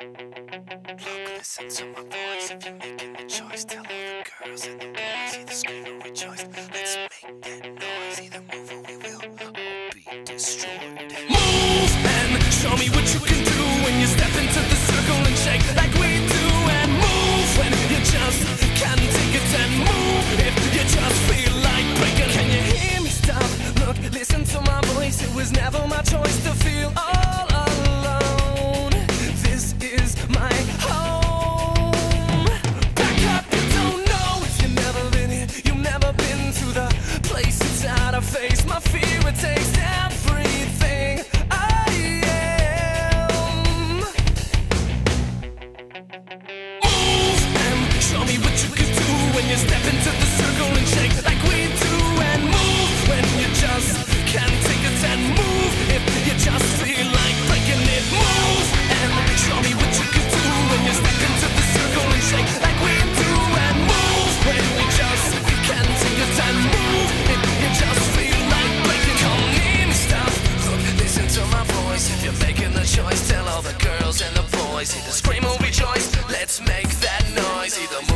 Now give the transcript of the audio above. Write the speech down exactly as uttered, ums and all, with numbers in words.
Look, listen to my voice. If you're making the choice, tell all the girls and the boys, either scream or rejoice. Let's make that noise. Either move or we will all be destroyed. Move and show me what you can do when you step into the circle and shake like we do. And move when you just can't take it. And move if you just feel like breaking. Can you hear me? Stop. Look, listen to my voice. It was never my choice to feel all alone. This is my home. Back up, you don't know if you've never been here. You've never been to the place inside I face my fear. It takes everything I am. Move and show me what you can do when you step into the circle and shake like we do. And move when you just can't take it. And move if you just feel like breaking it. Move and show me what you can do when you step into the circle and shake like we do. And move when you just can't take it. And move if you just feel like breaking. Come in, stop, look, listen to my voice. If you're making the choice, tell all the girls and the boys, either scream or rejoice. Let's make that noise. Either move